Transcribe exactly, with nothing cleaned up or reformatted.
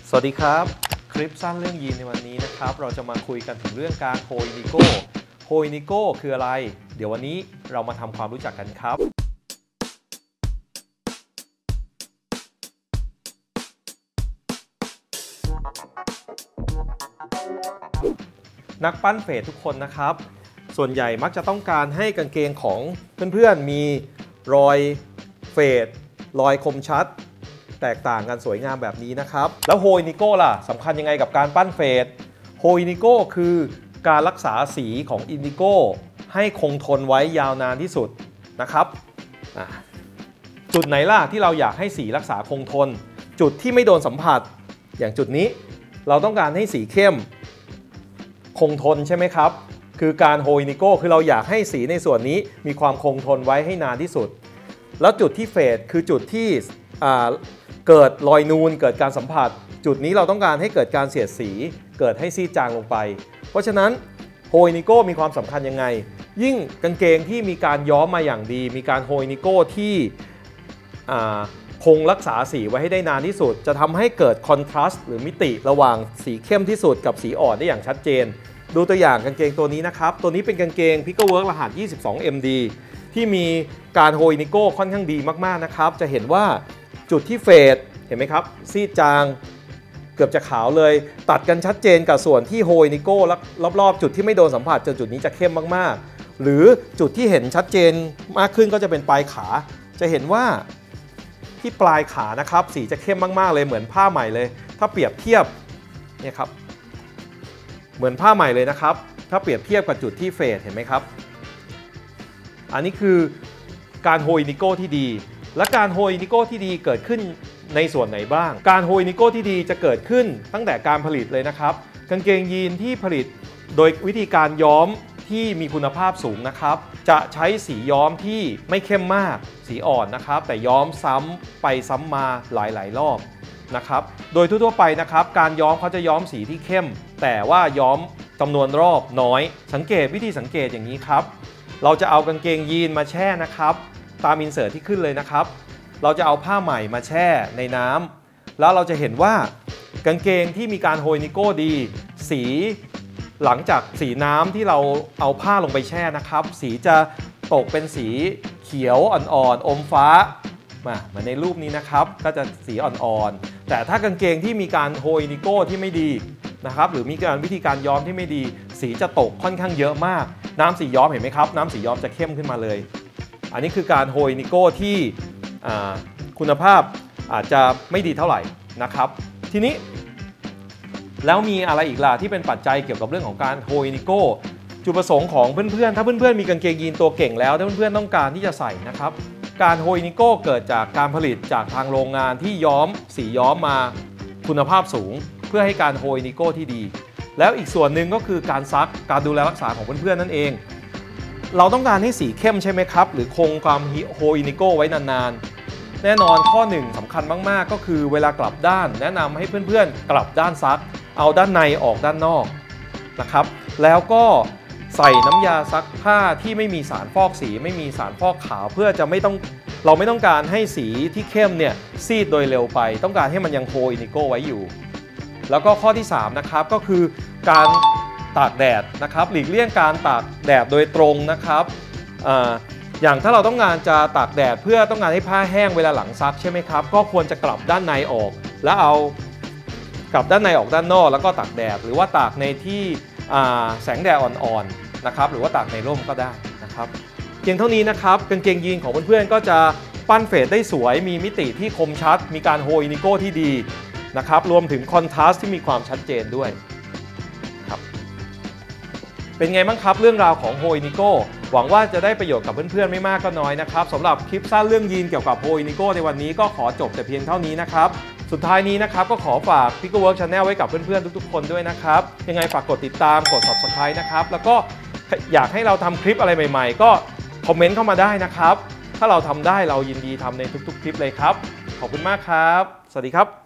สวัสดีครับคลิปสั้นเรื่องยีนในวันนี้นะครับเราจะมาคุยกันถึงเรื่องการโฮอินิโก้โฮอินิโก้คืออะไรเดี๋ยววันนี้เรามาทำความรู้จักกันครับนักปั้นเฟดทุกคนนะครับส่วนใหญ่มักจะต้องการให้กางเกงของเพื่อนๆมีรอยเฟดรอยคมชัดแตกต่างกันสวยงามแบบนี้นะครับแล้วโฮอินิโก้ล่ะสำคัญยังไงกับการปั้นเฟดโฮอินิโก้คือการรักษาสีของอินดิโก้ให้คงทนไว้ยาวนานที่สุดนะครับจุดไหนล่ะที่เราอยากให้สีรักษาคงทนจุดที่ไม่โดนสัมผัสอย่างจุดนี้เราต้องการให้สีเข้มคงทนใช่ไหมครับคือการโฮอินิโก้คือเราอยากให้สีในส่วนนี้มีความคงทนไว้ให้นานที่สุดแล้วจุดที่เฟดคือจุดที่เกิดรอยนูนเกิดการสัมผัสจุดนี้เราต้องการให้เกิดการเสียดสีเกิดให้ซีดจางลงไปเพราะฉะนั้นโฮอินิโก้มีความสำคัญยังไงยิ่งกางเกงที่มีการย้อมมาอย่างดีมีการโฮอินิโก้ที่คงรักษาสีไว้ให้ได้นานที่สุดจะทำให้เกิดคอนทราสต์หรือมิติระหว่างสีเข้มที่สุดกับสีอ่อนได้อย่างชัดเจนดูตัวอย่างกางเกงตัวนี้นะครับตัวนี้เป็นกางเกง Pickerwork รหัส ยี่สิบสอง เอ็ม ดี ที่มีการโฮอินิโก้ค่อนข้างดีมากๆนะครับจะเห็นว่าจุดที่เฟดเห็นไหมครับซีดจางเกือบจะขาวเลยตัดกันชัดเจนกับส่วนที่โฮอินิโก้รอบๆจุดที่ไม่โดนสัมผัสจนจุดนี้จะเข้มมากๆหรือจุดที่เห็นชัดเจนมากขึ้นก็จะเป็นปลายขาจะเห็นว่าที่ปลายขานะครับสีจะเข้มมากๆเลยเหมือนผ้าใหม่เลยถ้าเปรียบเทียบเนี่ยครับเหมือนผ้าใหม่เลยนะครับถ้าเปรียบเทียบกับจุดที่เฟดเห็นไหมครับอันนี้คือการโฮอินิโก้ที่ดีและการโฮอินิโก้ที่ดีเกิดขึ้นในส่วนไหนบ้างการโฮอินิโก้ที่ดีจะเกิดขึ้นตั้งแต่การผลิตเลยนะครับกางเกงยีนที่ผลิตโดยวิธีการย้อมที่มีคุณภาพสูงนะครับจะใช้สีย้อมที่ไม่เข้มมากสีอ่อนนะครับแต่ย้อมซ้ำไปซ้ำมาหลายๆรอบนะครับโดยทั่วๆไปนะครับการย้อมเขาจะย้อมสีที่เข้มแต่ว่าย้อมจำนวนรอบน้อยสังเกตวิธีสังเกตอย่างนี้ครับเราจะเอากางเกงยีนมาแช่นะครับตามอินเสิร์ตที่ขึ้นเลยนะครับเราจะเอาผ้าใหม่มาแช่ในน้ำแล้วเราจะเห็นว่ากางเกงที่มีการโฮอินิโก้ดีสีหลังจากสีน้ำที่เราเอาผ้าลงไปแช่นะครับสีจะตกเป็นสีเขียวอ่อนๆอมฟ้ามาเหมือนในรูปนี้นะครับก็จะสีอ่อนๆแต่ถ้ากางเกงที่มีการโฮอินิโก้ที่ไม่ดีนะครับหรือมีการวิธีการย้อมที่ไม่ดีสีจะตกค่อนข้างเยอะมากน้ำสีย้อมเห็นไหมครับน้ำสีย้อมจะเข้มขึ้นมาเลยอันนี้คือการโฮอินิโก้ที่คุณภาพอาจจะไม่ดีเท่าไหร่นะครับทีนี้แล้วมีอะไรอีกล่ะที่เป็นปัจจัยเกี่ยวกับเรื่องของการโฮอินิโก้จุดประสงค์ของเพื่อนๆถ้าเพื่อนๆมีกางเกงยีนตัวเก่งแล้วถ้าเพื่อนๆต้องการที่จะใส่นะครับการโฮอินิโก้เกิดจากการผลิตจากทางโรงงานที่ย้อมสีย้อมมาคุณภาพสูงเพื่อให้การโฮอินิโก้ที่ดีแล้วอีกส่วนหนึ่งก็คือการซักการดูแลรักษาของเพื่อนๆนั่นเองเราต้องการให้สีเข้มใช่ไหมครับหรือคงความโฮอินิโก้ไว้นานๆแน่นอนข้อหนึ่งสำคัญมากๆก็คือเวลากลับด้านแนะนำให้เพื่อนๆกลับด้านซักเอาด้านในออกด้านนอกนะครับแล้วก็ใส่น้ำยาซักผ้าที่ไม่มีสารฟอกสีไม่มีสารฟอกขาวเพื่อจะไม่ต้องเราไม่ต้องการให้สีที่เข้มเนี่ยซีดโดยเร็วไปต้องการให้มันยังโฮอินิโก้ไว้อยู่แล้วก็ข้อที่สามนะครับก็คือการตากแดดนะครับหลีกเลี่ยงการตากแดดโดยตรงนะครับ อ, อย่างถ้าเราต้องการจะตากแดดเพื่อต้องการให้ผ้าแห้งเวลาหลังซักใช่ไหมครับก็ควรจะกลับด้านในออกแล้วเอากลับด้านในออกด้านนอกแล้วก็ตากแดดหรือว่าตากในที่แสงแดดอ่อนๆนะครับหรือว่าตากในร่มก็ได้นะครับเพียงเท่านี้นะครับกางเกงยีนของเพื่อนๆก็จะปั้นเฟดได้สวยมีมิติที่คมชัดมีการโฮอินิโก้ที่ดีนะครับรวมถึงคอนทราสต์ที่มีความชัดเจนด้วยครับเป็นไงบ้างครับเรื่องราวของโฮอินิโก้หวังว่าจะได้ประโยชน์กับเพื่อนๆไม่มากก็น้อยนะครับสำหรับคลิปสั้นเรื่องยีนเกี่ยวกับโฮอินิโก้ในวันนี้ก็ขอจบแต่เพียงเท่านี้นะครับสุดท้ายนี้นะครับก็ขอฝาก Pickerwork Channel ไว้กับเพื่อนๆทุกๆคนด้วยนะครับยังไงฝากกดติดตามกด ซับสไครบ์ นะครับแล้วก็อยากให้เราทำคลิปอะไรใหม่ๆก็คอมเมนต์เข้ามาได้นะครับถ้าเราทำได้เรายินดีทำในทุกๆคลิปเลยครับขอบคุณมากครับสวัสดีครับ